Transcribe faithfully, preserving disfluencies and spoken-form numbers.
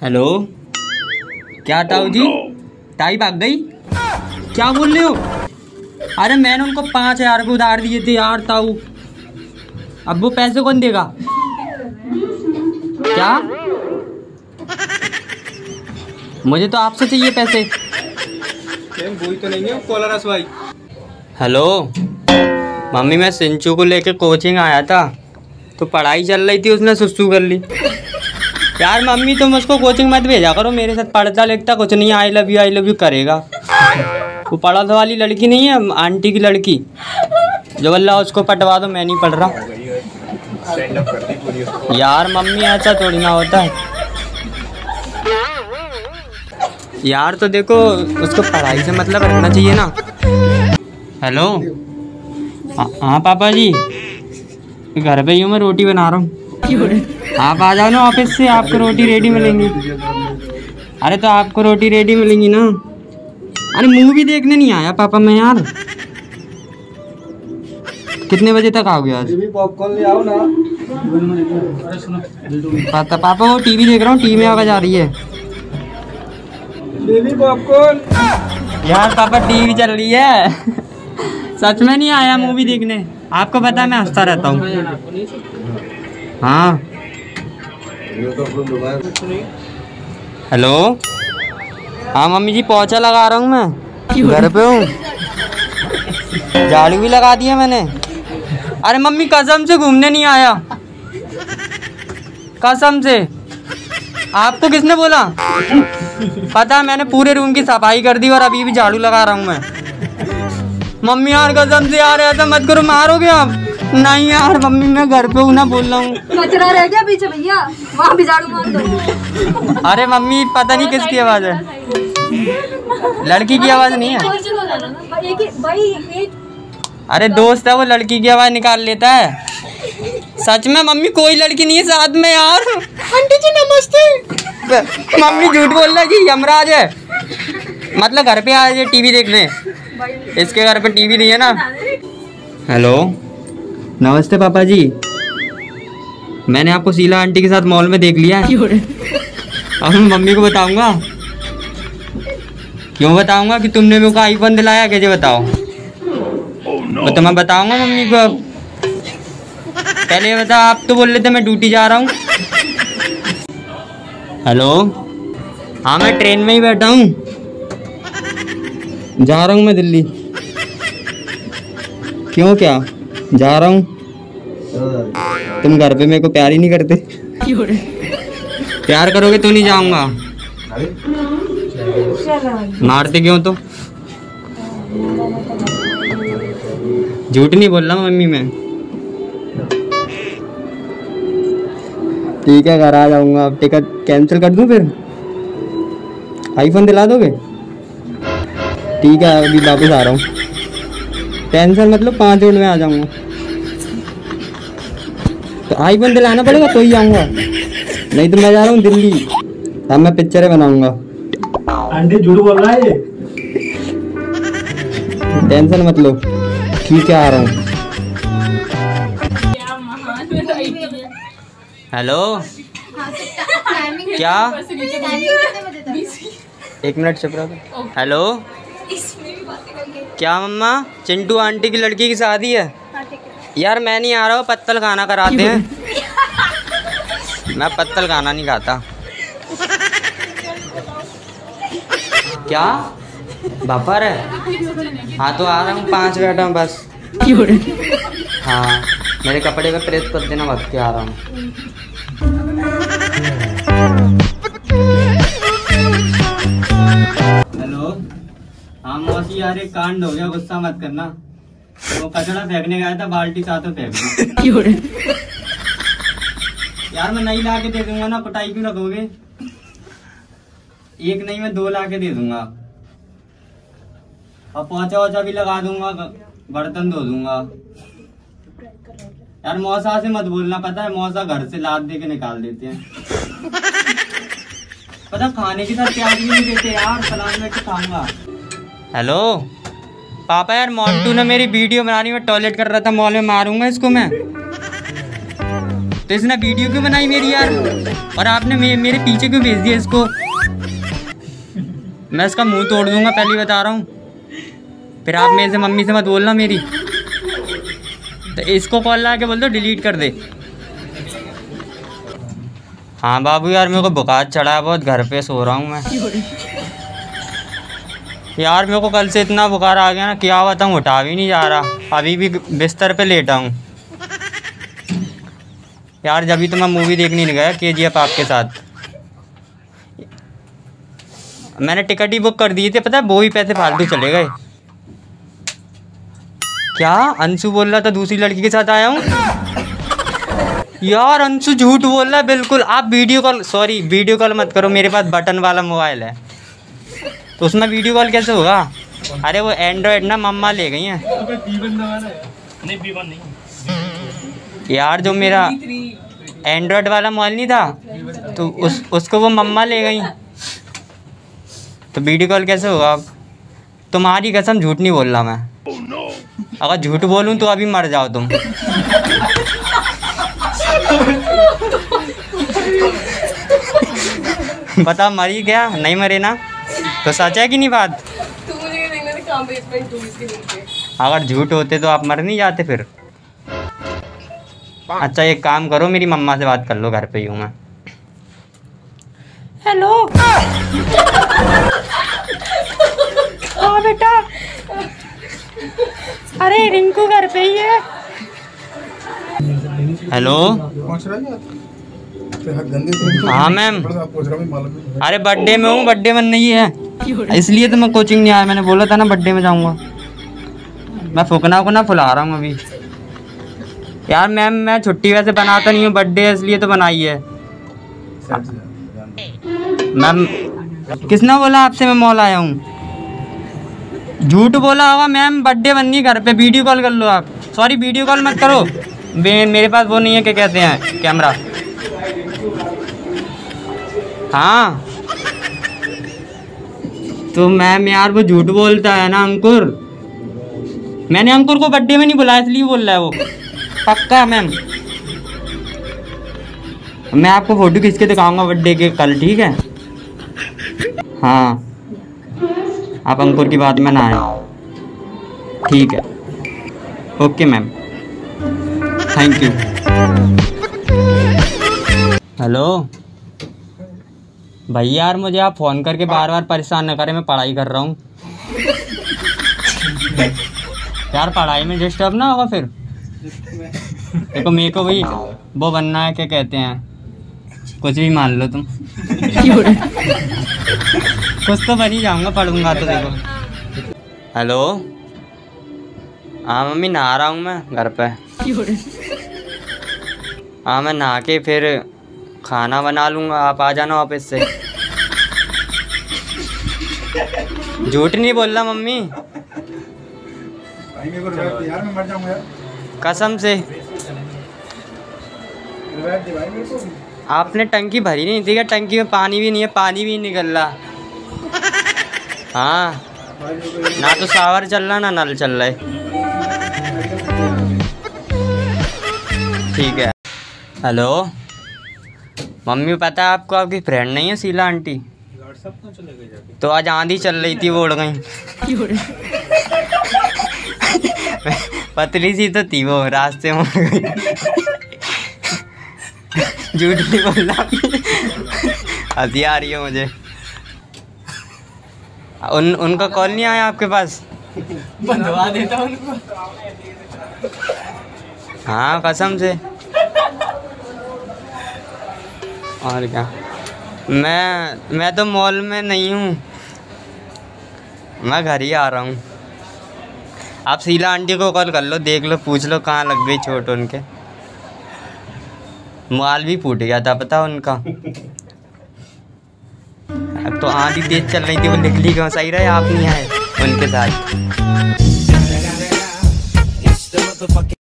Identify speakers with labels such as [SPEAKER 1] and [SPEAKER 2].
[SPEAKER 1] Hello, क्या ताऊ जी, ताई भाग गई? क्या बोल रहे हो? अरे मैंने उनको पाँच हजार को उधार दिए थे यार ताऊ। अब वो पैसे कौन देगा? क्या? मुझे तो आपसे चाहिए पैसे।
[SPEAKER 2] वही तो नहीं है कोलारस भाई।
[SPEAKER 1] हेलो मम्मी, मैं सिंचू को लेके कोचिंग आया था तो पढ़ाई चल रही थी, उसने सुसु कर ली। यार मम्मी तुम उसको कोचिंग मत भेजा करो, मेरे साथ पढ़ता लिखता कुछ नहीं, I love you I love you करेगा। वो पढ़ा वाली लड़की नहीं है, आंटी की लड़की, जो अल्लाह उसको पटवा दो, मैं नहीं पढ़ रहा। यार मम्मी ऐसा थोड़ी ना होता है यार, तो देखो उसको पढ़ाई से मतलब रखना चाहिए ना। हेलो हाँ पापा जी, घर पे ही हूँ, मैं रोटी बना रहा हूँ। आप आ जाओ ना ऑफिस से, आपको रोटी रेडी मिलेंगी। अरे तो आपको रोटी रेडी मिलेंगी ना। अरे मूवी देखने नहीं आया पापा मैं यार। कितने बजे तक आओगे आज?
[SPEAKER 2] पॉपकॉर्न ले आओ ना।
[SPEAKER 1] पापा पापा वो टीवी देख रहा हूँ, टीवी में आवाज आ रही है।
[SPEAKER 2] Baby popcorn.
[SPEAKER 1] यार पापा टीवी चल रही है। सच में नहीं आया मूवी देखने, आपको पता है मैं हंसता रहता हूँ। हाँ हेलो, हाँ मम्मी जी पोछा लगा रहा हूँ मैं, घर पे हूँ, झाड़ू भी लगा दिया मैंने। अरे मम्मी कसम से घूमने नहीं आया, कसम से। आपको किसने बोला? पता है मैंने पूरे रूम की सफाई कर दी और अभी भी झाड़ू लगा रहा हूँ मैं। मम्मी यार कसम से यार ऐसा मत करो, मारोगे आप? नहीं यार मम्मी मैं घर पे हूँ ना, बोल रहा हूँ।
[SPEAKER 3] कचरा रह गया पीछे भैया, वहाँ भी झाड़ू मार दो।
[SPEAKER 1] अरे मम्मी पता नहीं किसकी आवाज़ है, लड़की की आवाज़ नहीं है। अरे दोस्त है वो, लड़की की आवाज़ निकाल लेता है। सच में मम्मी कोई लड़की नहीं है साथ में यार। आंटी जी नमस्ते। मम्मी झूठ बोल रहा है कि यमराज है, मतलब घर पे आए टीवी देखने, इसके घर पे टीवी नहीं है ना। हेलो नमस्ते पापा जी, मैंने आपको शीला आंटी के साथ मॉल में देख लिया है। अब मैं मम्मी को बताऊंगा। क्यों बताऊंगा कि तुमने मेरे को आईफोन दिलाया, कैसे बताओ? तो मैं बताऊंगा मम्मी को। अब पहले बता, आप तो बोल रहे थे मैं ड्यूटी जा रहा हूँ। हेलो हाँ मैं ट्रेन में ही बैठा हूँ, जा रहा हूँ मैं दिल्ली। क्यों क्या जा रहा हूँ? तुम घर पे मेरे को प्यार ही नहीं करते। प्यार करोगे तो नहीं जाऊंगा। मारते क्यों? तो झूठ नहीं बोल रहा मम्मी मैं। ठीक है घर आ जाऊंगा, अब टिकट कैंसिल कर दूं फिर? आईफोन दिला दोगे? ठीक है अभी वापस आ रहा हूँ, टेंशन मतलब पाँच मिनट में आ जाऊंगा। तो आईफोन दिलाना पड़ेगा तो ही आऊँगा, नहीं तो मैं जा रहा हूँ दिल्ली। अब मैं पिक्चरें बनाऊंगा।
[SPEAKER 2] आंटी झूठ बोल रहा है ये।
[SPEAKER 1] टेंशन मत लो, ठीक है आ रहा हूँ। हेलो क्या? एक मिनट चुप रहो। हेलो क्या मम्मा, चिंटू आंटी की लड़की की शादी है यार, मैं नहीं आ रहा हूँ, पत्तल खाना कराते हैं। मैं पत्तल खाना नहीं खाता। क्या बापर है? हाँ तो आ रहा हूँ, पाँच मिनट में बस। हाँ मेरे कपड़े पे प्रेस कर देना, वक्त के आ रहा हूँ। हेलो हाँ मौसी यार एक कांड हो गया, गुस्सा मत करना। वो कचरा फेंकने गया था, बाल्टी साथ में फेंक दी। यार मैं नहीं ला के दे दूंगा ना, कुटाई क्यों रखोगे? एक नहीं मैं दो ला के दे दूंगा, और पोछा वोछा भी लगा दूंगा, बर्तन धो दूंगा। यार मौसा से मत बोलना, पता है मौसा घर से लाद दे के निकाल देते हैं। पता खाने की साथ प्याज भी नहीं देते यार, सलाद में खाऊंगा। हेलो पापा यार मोंटू ने मेरी वीडियो बनानी में टॉयलेट कर रहा था मॉल में, मारूंगा इसको मैं। तो इसने वीडियो क्यों बनाई मेरी यार, और आपने मे, मेरे पीछे क्यों भेज दिया इसको? मैं इसका मुंह तोड़ दूंगा, पहले बता रहा हूँ। फिर आप मेरे से मम्मी से मत बोलना मेरी। तो इसको कॉल ला के बोल दो डिलीट कर दे। हाँ बाबू यार मेरे को बुखार चढ़ा है बहुत, घर पे सो रहा हूँ मैं यार। मेरे को कल से इतना बुखार आ गया ना, क्या बताऊँ, उठा भी नहीं जा रहा। अभी भी बिस्तर पे लेटा हूँ यार। जब भी तो मैं मूवी देखने नहीं गया के जी एफ आपके साथ। मैंने टिकट ही बुक कर दिए थे, पता है, वो भी पैसे फालतू चले गए। क्या अंशु बोल रहा था दूसरी लड़की के साथ आया हूँ? यार अंशु झूठ बोल रहा है बिल्कुल। आप video call, sorry video call मत करो, मेरे पास बटन वाला मोबाइल है तो उसमें वीडियो कॉल कैसे होगा? अरे वो एंड्रॉयड ना मम्मा ले गई हैं यार। जो मेरा एंड्रॉयड वाला मोबाइल नहीं था तो उस उसको वो मम्मा ले गई, तो वीडियो कॉल कैसे होगा? अब तुम्हारी कसम झूठ नहीं बोल रहा मैं। अगर झूठ बोलूं तो अभी मर जाओ तुम। बता मरी क्या? नहीं मरे ना? तो सच है कि नहीं बात? अगर झूठ होते तो आप मर नहीं जाते फिर। अच्छा एक काम करो, मेरी मम्मा से बात कर लो, घर पे ही हूँ मैं। हेलो हाँ बेटा, अरे रिंकू घर पे ही है। हेलो हाँ मैम, अरे बर्थडे में हूँ, बर्थडे में नहीं है इसलिए तो मैं कोचिंग नहीं आया। मैंने बोला था ना बर्थडे में जाऊँगा। मैं फुकना फुकना फुला रहा हूँ अभी यार। मैम मैं छुट्टी वैसे बनाता नहीं हूँ, बर्थडे है इसलिए तो बनाई है। मैम किसने बोला आपसे मैं मॉल आया हूँ? झूठ बोला होगा मैम, बर्थडे बननी घर पे। वीडियो कॉल कर लो आप। सॉरी वीडियो कॉल मत करो, मे, मेरे पास वो नहीं है, क्या कहते हैं, कैमरा। हाँ तो मैम यार वो झूठ बोलता है ना अंकुर। मैंने अंकुर को बर्थडे में नहीं बुलाया इसलिए बोल रहा है वो। पक्का मैम, मैं आपको फोटो खींच के दिखाऊंगा बर्थडे के कल, ठीक है? हाँ आप अंकुर की बात में ना आए, ठीक है? Okay ma'am, thank you. Hello भैया यार मुझे आप फ़ोन करके बार बार परेशान न करें, मैं पढ़ाई कर रहा हूँ यार। पढ़ाई में डिस्टर्ब ना होगा फिर। देखो मेरे को भाई वो बनना है, क्या कहते हैं, कुछ भी मान लो तुम। कुछ तो बन ही जाऊँगा पढ़ूंगा तो। देखो हेलो हाँ मम्मी, नहा रहा हूँ मैं घर पे। हाँ मैं नहा के फिर खाना बना लूँगा, आप आ जाना वापस से। झूठ नहीं बोल रहा मम्मी, कसम से। आपने टंकी भरी नहीं थी क्या? टंकी में पानी भी नहीं है, पानी भी निकल रहा। हाँ ना तो शावर चल रहा ना नल चल रहा है। ठीक है। हेलो मम्मी, पता है आपको आपकी फ्रेंड नहीं है शीला आंटी? तो आज आंधी चल रही थी, वो उड़ गई। पतली सी तो थी वो, रास्ते में उड़ गई। झूठ नहीं बोल रहा, हंसी आ रही है मुझे। उन उनका कॉल नहीं आया आपके पास? बंधवा देता उनको। हाँ कसम से। और क्या, मैं मैं तो मॉल में नहीं हूँ, मैं घर ही आ रहा हूँ। आप शीला आंटी को कॉल कर लो, देख लो, पूछ लो कहाँ लग गई चोट उनके। मोबाइल भी फूट गया था पता उनका। अब तो आंधी तेज चल रही थी, वो निकली क्यों? सही रहे आप नहीं आए उनके साथ।